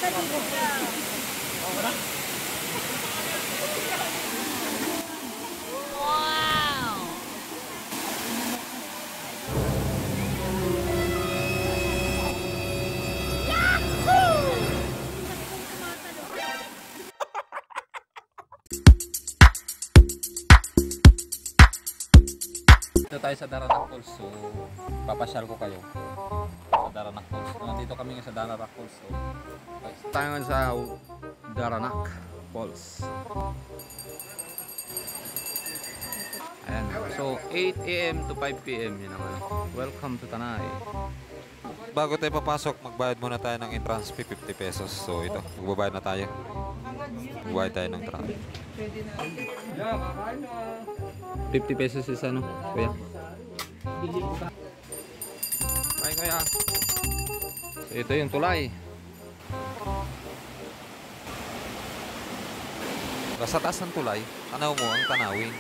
Dito tayo sa Daranac Falls, so papasyal ko kayo sa Daranac Falls. Nandito kami sa Daranac Falls. So, tayo sa Daranac Falls. Ayan. So 8 AM to 5 PM yun naman. Welcome to Tanay. Bago tayo papasok, magbayad muna tayo ng entrance fee, 50 pesos. So ito, magbabayad na tayo. Magbayad tayo ng traffic. 50 pesos is ano, kuya? Ay, kuya. So ito yung tulay. Sa taas ng tulay, tanaw mo ang tanawin.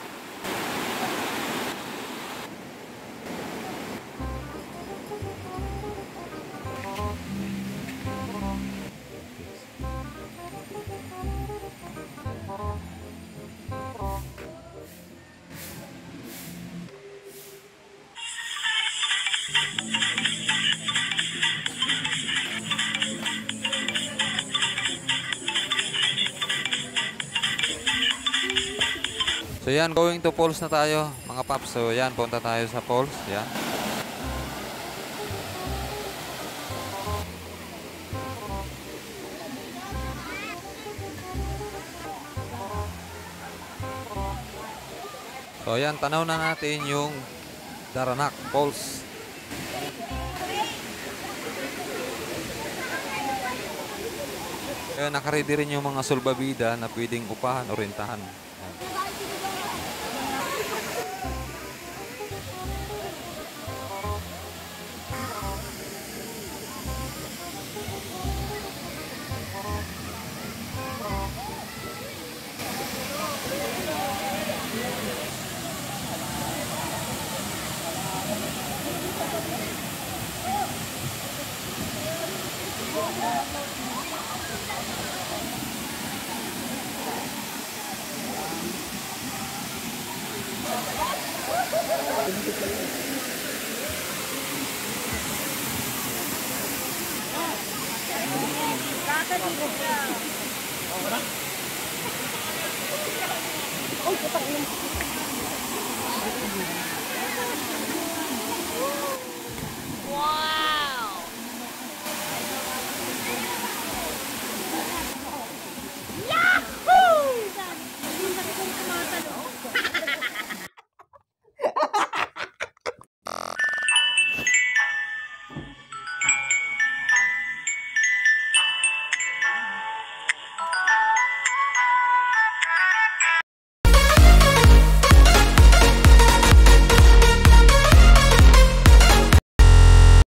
So yan, going to falls na tayo mga paps. So yan, punta tayo sa falls. Yan. So yan, tanaw na natin yung Daranac Falls. Kaya nakaready rin yung mga sulbabida na pwedeng upahan o rentahan. Yan. Wow!